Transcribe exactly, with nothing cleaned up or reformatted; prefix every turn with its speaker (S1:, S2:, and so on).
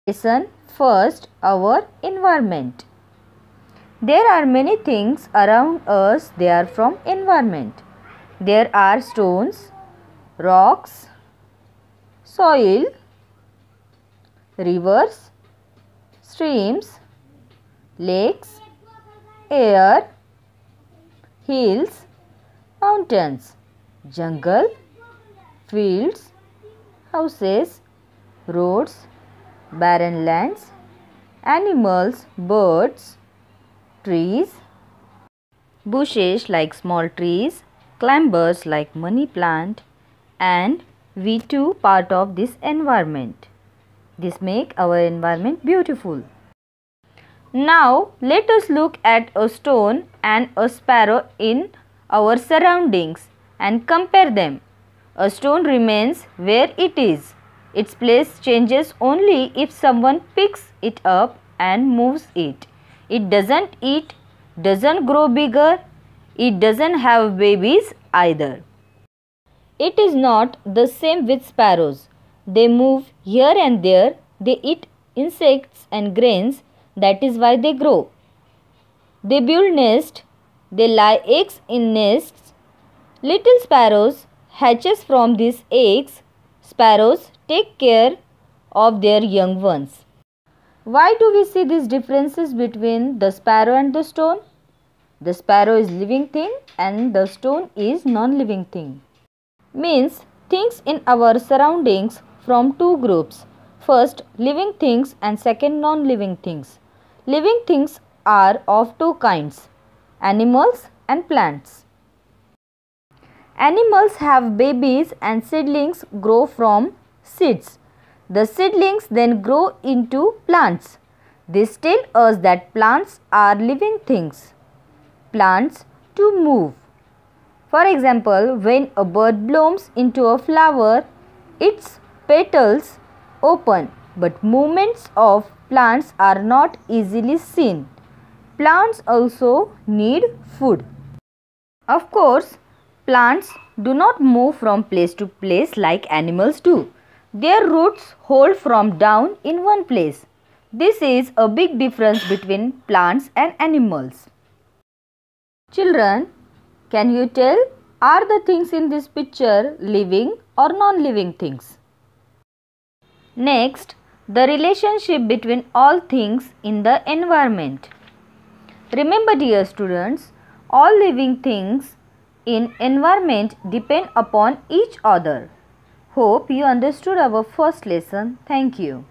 S1: Listen first, our environment. There are many things around us, they are from environment. There are stones, rocks, soil, rivers, streams, lakes, air, hills, mountains, jungle, fields, houses, roads, barren lands, animals, birds, trees, bushes like small trees, climbers like money plant, and we too part of this environment. This make our environment beautiful. Now let us look at a stone and a sparrow in our surroundings and compare them. A stone remains where it is. Its place changes only if someone picks it up and moves it. It doesn't eat, doesn't grow bigger, it doesn't have babies either. It is not the same with sparrows. They move here and there, they eat insects and grains, that is why they grow. They build nests, they lay eggs in nests. Little sparrows hatches from these eggs. Sparrows take care of their young ones. Why do we see these differences between the sparrow and the stone? The sparrow is living thing and the stone is non-living thing. Means things in our surroundings from two groups. First living things and second non-living things. Living things are of two kinds, animals and plants. Animals have babies and seedlings grow from seeds. The seedlings then grow into plants. This tells us that plants are living things. Plants to move. For example, when a bird blooms into a flower, its petals open, but movements of plants are not easily seen. Plants also need food. Of course, plants do not move from place to place like animals do. Their roots hold from down in one place. This is a big difference between plants and animals. Children, can you tell, are the things in this picture living or non-living things? Next, the relationship between all things in the environment. Remember, dear students, all living things in environment depend upon each other. Hope you understood our first lesson. Thank you.